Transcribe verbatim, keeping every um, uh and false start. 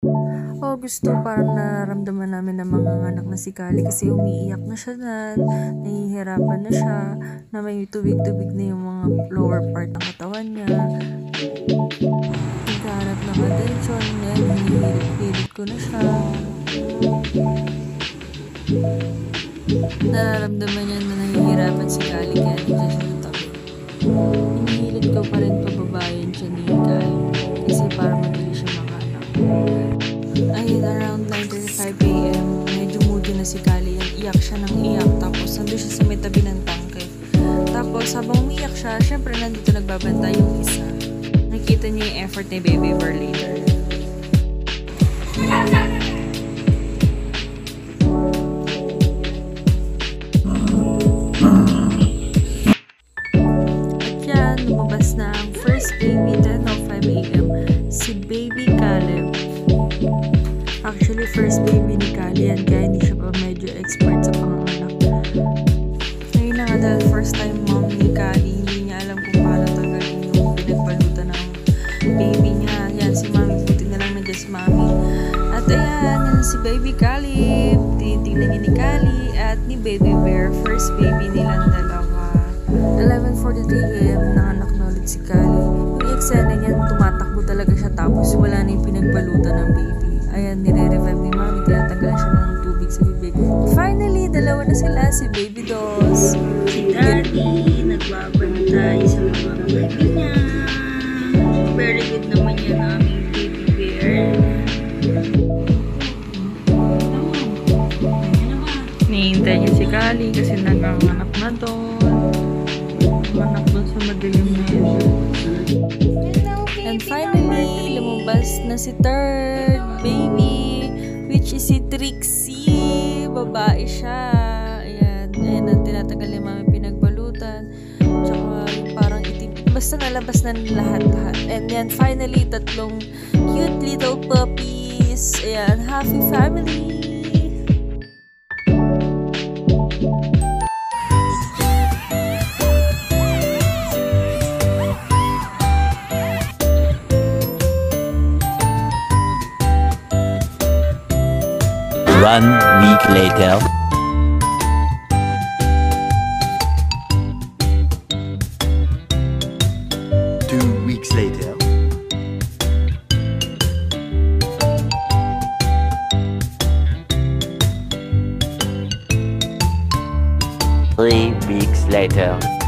Oh, gusto parang nararamdaman namin ng mga anak na si Cali kasi umiiyak na siya na, nahihirapan na siya, na may tubig-tubig na yung mga lower part ng katawan niya. Naghahanap ng attention niya, hinihilit-hilit ko na siya. Nararamdaman niya na nahihirapan si Cali kaya nandiyan siya sa tabi. Hinihilit ko pa rin pababayan siya ni Cali kasi para madali siya makahanap. Ay, around nine thirty-five a m medyo moody na si Cali. Iyak siya ng iyak. Tapos nandun siya sa may tabi ng tangke. Tapos habang umiyak siya, syempre nandito nagbabantay yung isa. Nakita niyo yung effort ni Baby Bear later. At yan, lumabas na ang first baby, ten oh five a m si Baby Caleb. Actually, first baby ni Cali yan, kaya hindi siya pa medyo expert sa panganganak. Ngayon na nga dahil first time mom ni Cali, hindi niya alam kung paano tagalin yung pinagbalutan ng baby niya. Yan, si Mami, buti na lang nandiyan si Mami. At ayan, yan si Baby Cali. Tinitingnan niya ni Cali at ni Baby Bear, first baby nilang dalawa. eleven forty-three a m nanganak na ulit si Cali. Yung eksena niyan, tumatakbo talaga siya tapos wala na yung pinagbalutan ng baby. Ayan, nire-revive ni Mami, tinatanggalan siya ng tubig sa bibig. Finally, dalawa na sila, si Baby Dos. Si Daddy, nagbabantay sa mga baby niya. Very good naman yan aming Baby Bear. Nihintay niya si Cali kasi nagkanganak na doon. Nanganak doon sa madilim na yun. And finally, lumabas na si third baby, which is si Trixie. Babae siya. Ayan, ayan ang tinatagal ni Mami pinagbalutan. Tsaka parang itim. Basta nalabas na lahat-lahat. And then finally, tatlong cute little puppies. Ayan, happy family. One week later. Two weeks later. Three weeks later.